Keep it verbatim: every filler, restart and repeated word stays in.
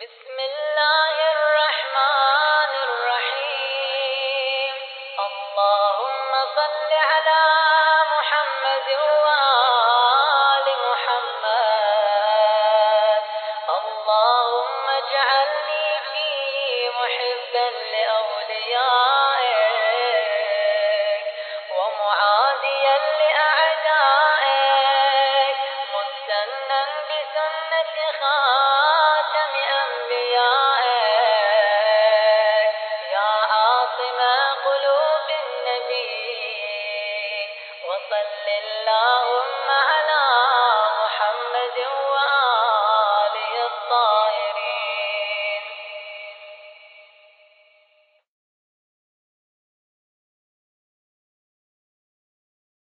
बिस्मिल्लाहिर्रहमानिर्रहीम। अल्लाहुम्मा सल्लि अला मुहम्मद व आलि मुहम्मद। अल्लाहुम्मा इजअलनी फीही मुहिब्बन लिअौलियाइक व मुआदियन लिअअदाइक मुस्तन्नन बिसुन्नति खातमि अंबियाइक या आसिम क़ुलूबिन नबी व सल्लल्लाहुम्मा